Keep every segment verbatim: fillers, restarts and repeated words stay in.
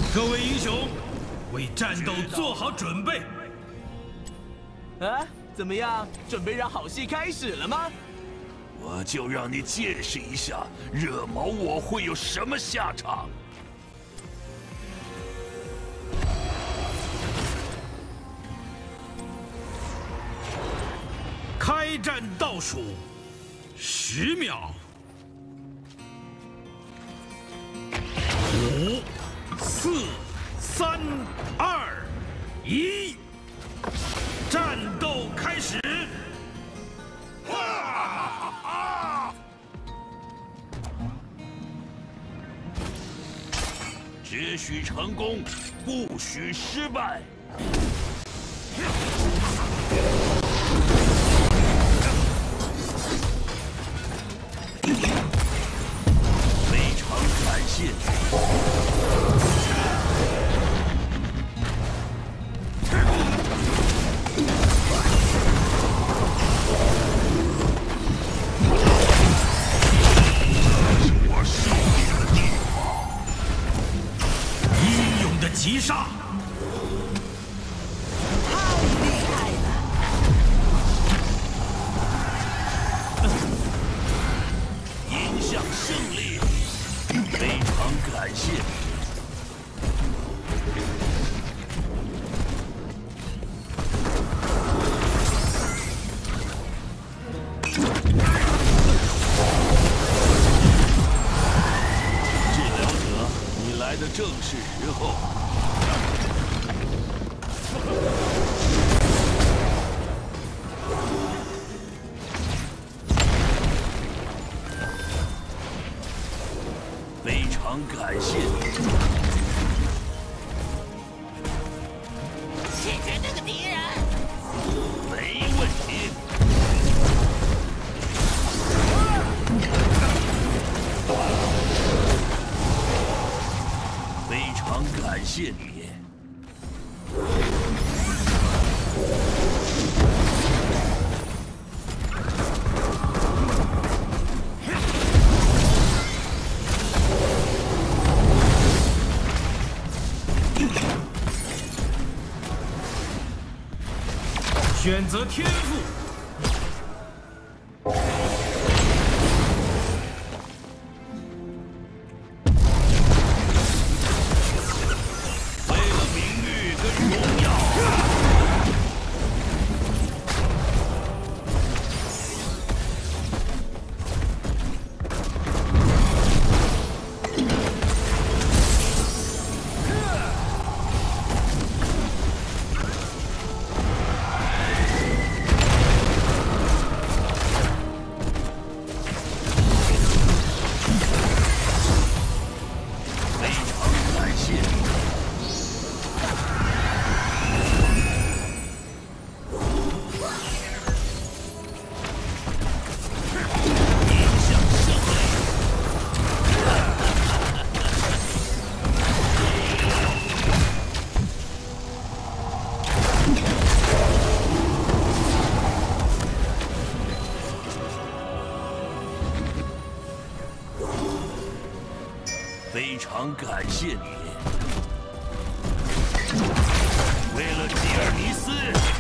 各位英雄，为战斗做好准备。 啊，怎么样？准备让好戏开始了吗？ 我就让你见识一下惹毛我会有什么下场。 开战倒数十秒，五、四、三、二、一，战斗开始！ 只许成功，不许失败。非常感谢你。 击杀！ 太厉害了！ 迎向胜利，非常感谢你。治疗者，你来的正是时候。非常感谢你。 解决那个敌人。 没问题。非常感谢你。 选择天赋。 为了名誉跟荣耀。非常感谢你，为了吉尔尼斯。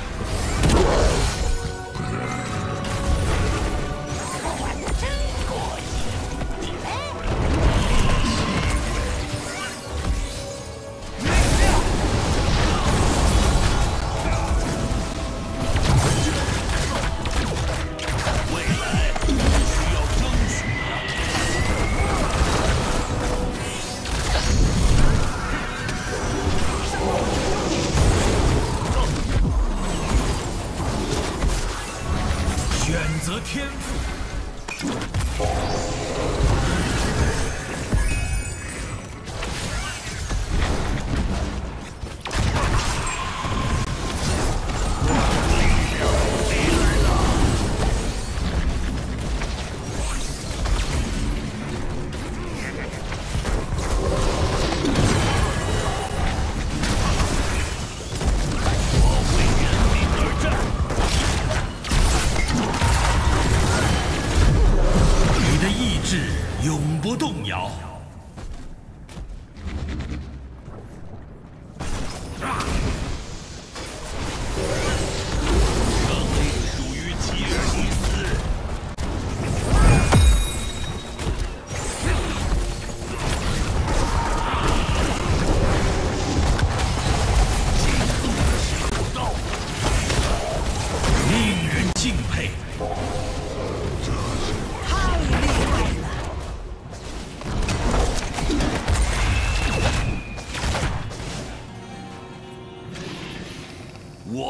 玩得真过瘾，你嘞？ 未来需要争取啊！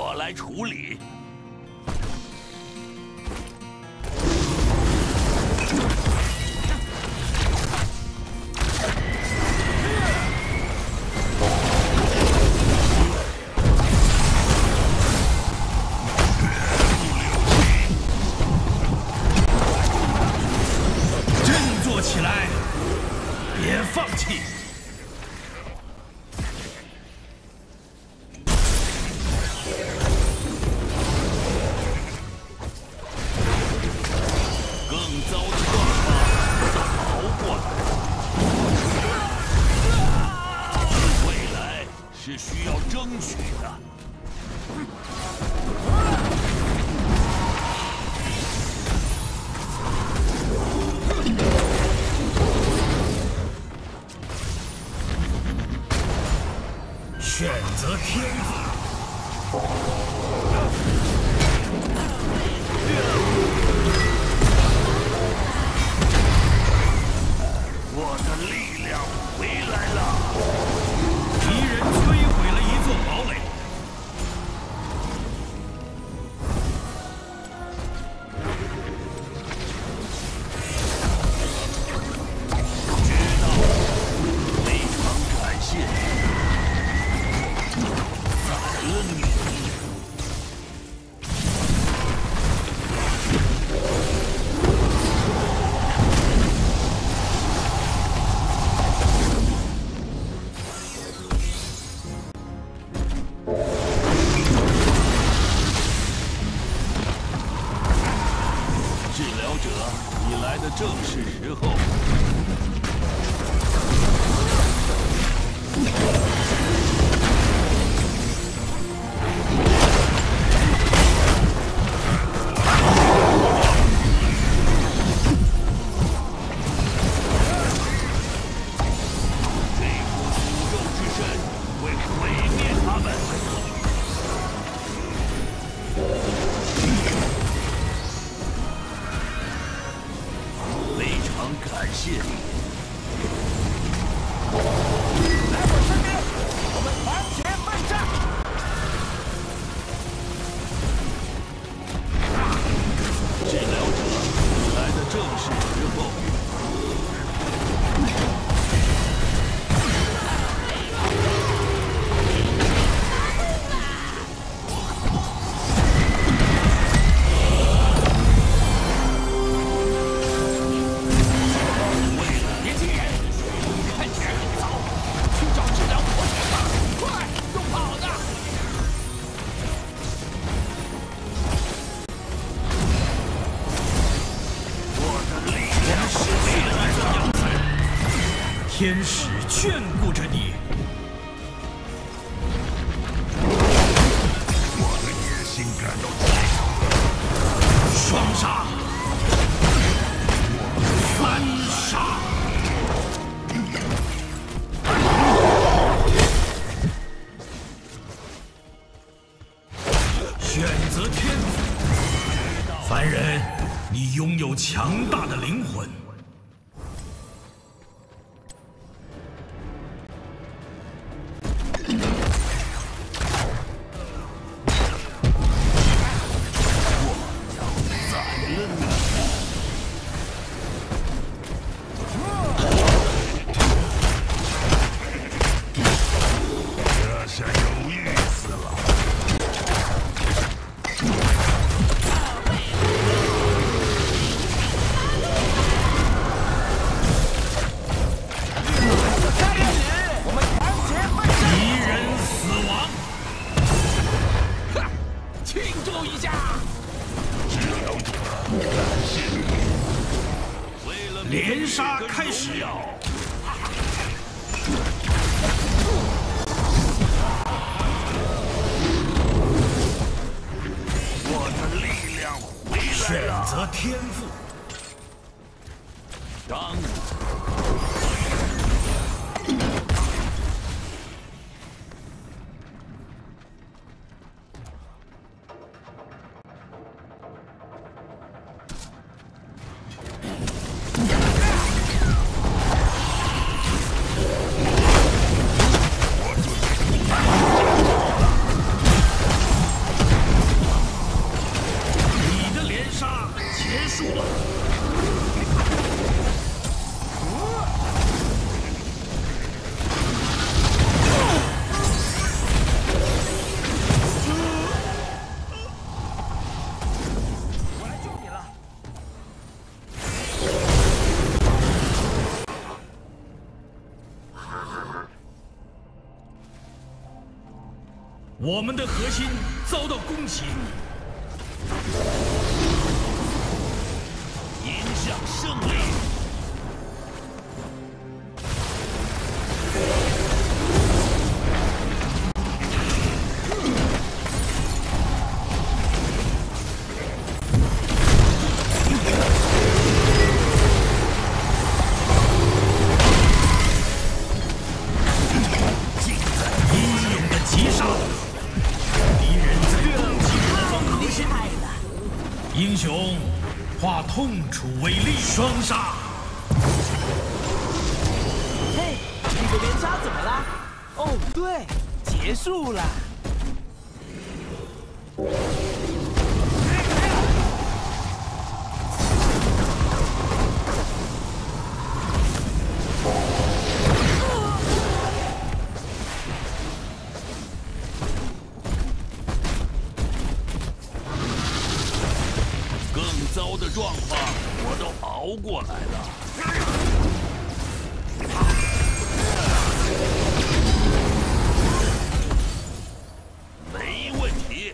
我来处理。 振作起来，别放弃。 是需要争取的。 选择天赋。 我的力量回来了。 敌人摧毁了一座堡垒。 知道，非常感谢你，宰了你。治疗者，你来的正是时候。这股诅咒之身会毁灭他们。 非常感谢你！ 来我身边，我们团结奋战。 治疗者，你来的正是时候。 天使眷顾着你。 我的野心感到极致。 双杀，三杀。选择天赋，凡人，你拥有强大的灵魂。 这下有意思了。 我们的核心遭到攻击， 迎向胜利。 英雄化痛楚为力，双杀。 嘿，这个连杀怎么啦？哦，对，结束了。 糟的状况我都熬过来了，没问题。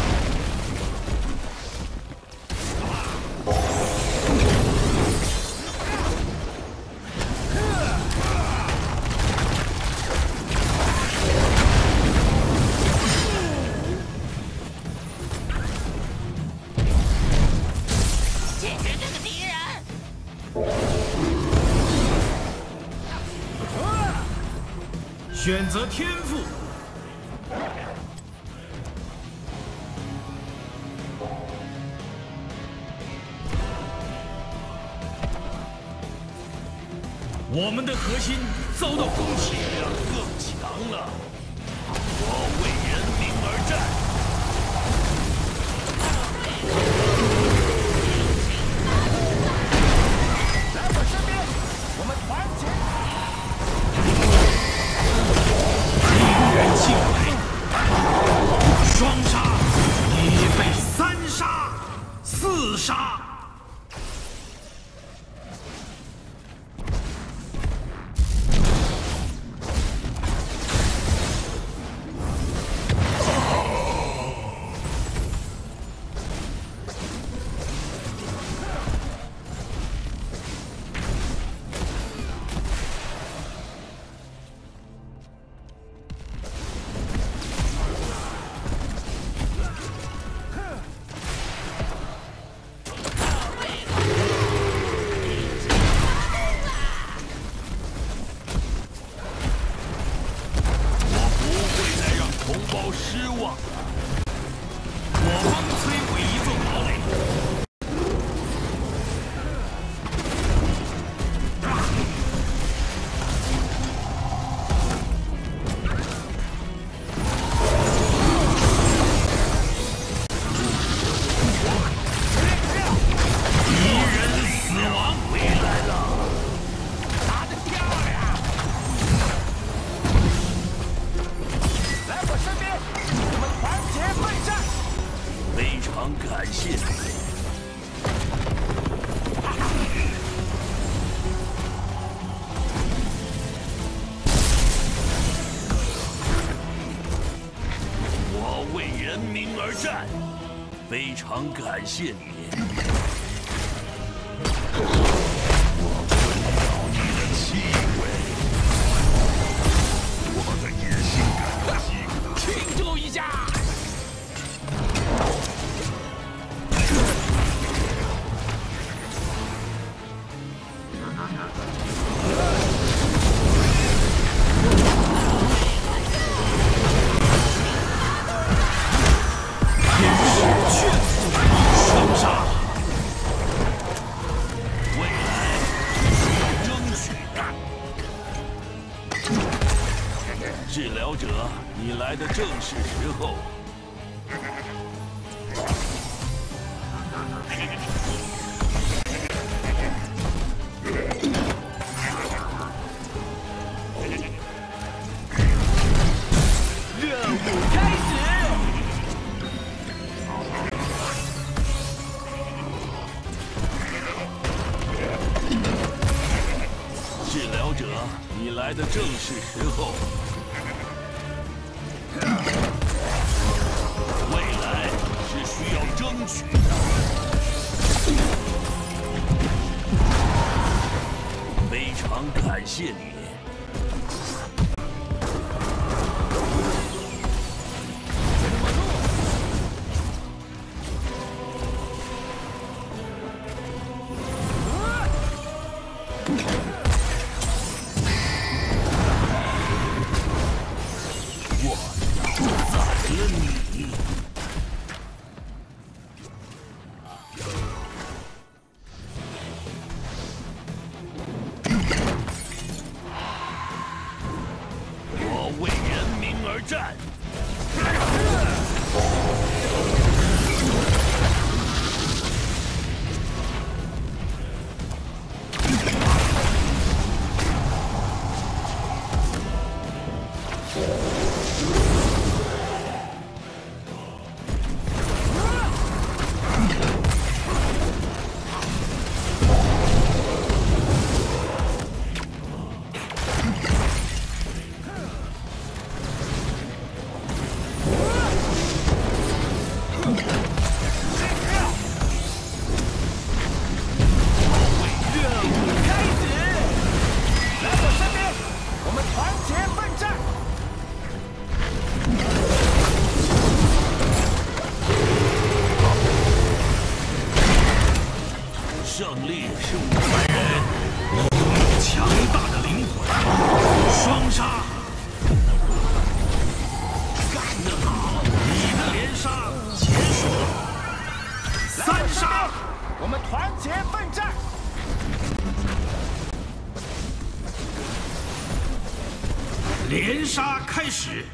选择天赋。我们的核心遭到攻击， 力量更强了。我为人民而战。 双杀，你被三杀、四杀。 失望。 我方摧毁一座堡垒。敌人死亡， 回来了。 非常感谢你。我为人民而战，非常感谢你。我闻到你的气味，我的野性感饥渴， 庆祝一下！ 治疗者，你来的正是时候。 任务开始。 治疗者，你来的正是时候。 取。非常感谢你。 战！胜利是我凡人，你拥有强大的灵魂，双杀，干得好！你的连杀结束了，三杀， 我们团结奋战。 连杀开始。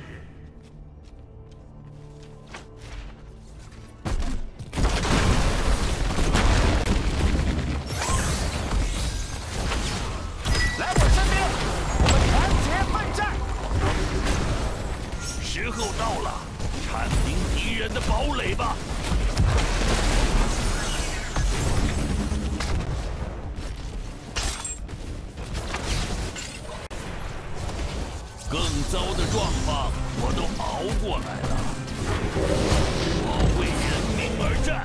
时候到了，铲平敌人的堡垒吧！更糟的状况我都熬过来了，我为人民而战。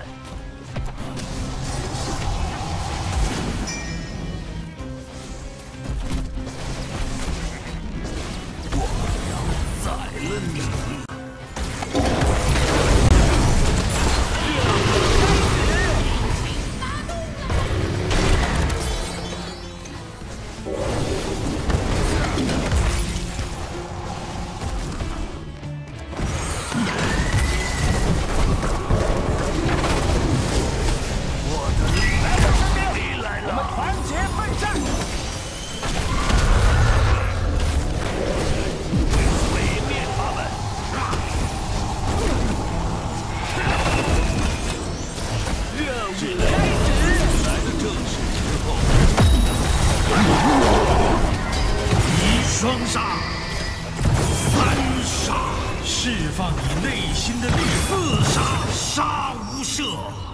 双杀，三杀，释放你内心的力；四杀，杀无赦。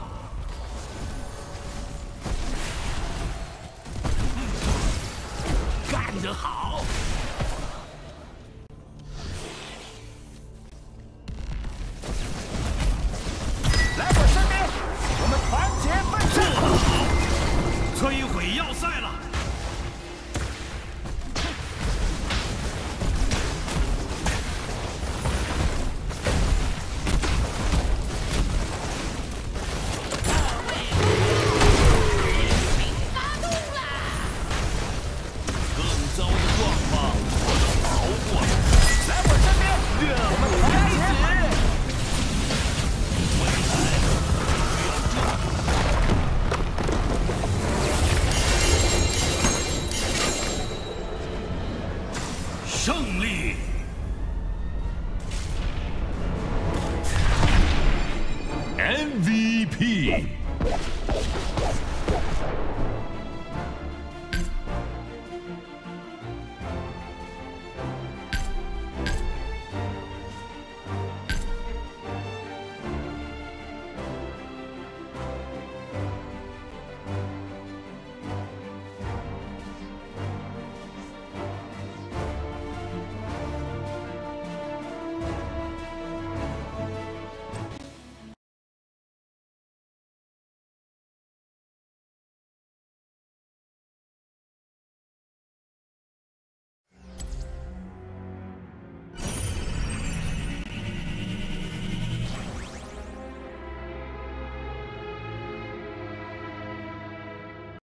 干得好！ 来我身边，我们团结奋战。 做得好！摧毁要塞了。 胜利。